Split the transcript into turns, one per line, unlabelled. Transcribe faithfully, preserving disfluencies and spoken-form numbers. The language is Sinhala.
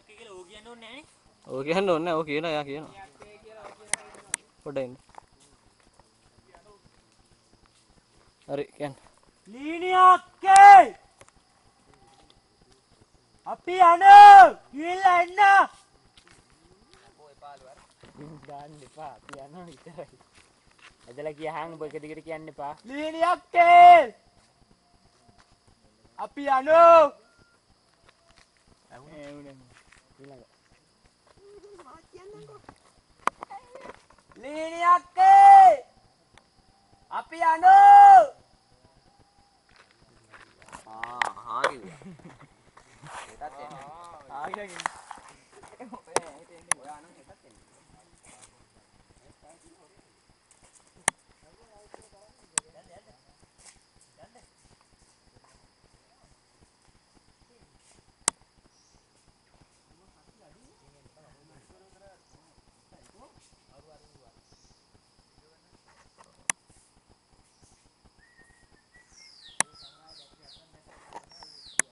ඕක කියන්න ඕනේ නැහැ. ඕක කියනවා එයා කියනවා. පොඩ්ඩක් ඉන්න. හරි කියන්න.
ලීනියක්කේ අපි යනවා ගිහිල්ලා එන්න.
ගන්න එපා අපි යනවා විතරයි. එදලා කියහන් ඔබ එක දිගට කියන්න එපා.
ලීනියක්කේ අපි යනවා.
ඒ උනේ ඊළඟ.
ලීනියක්කේ අපි යනවා.
ආ හා කිව්වා. ඒකත් එන්නේ.
ආ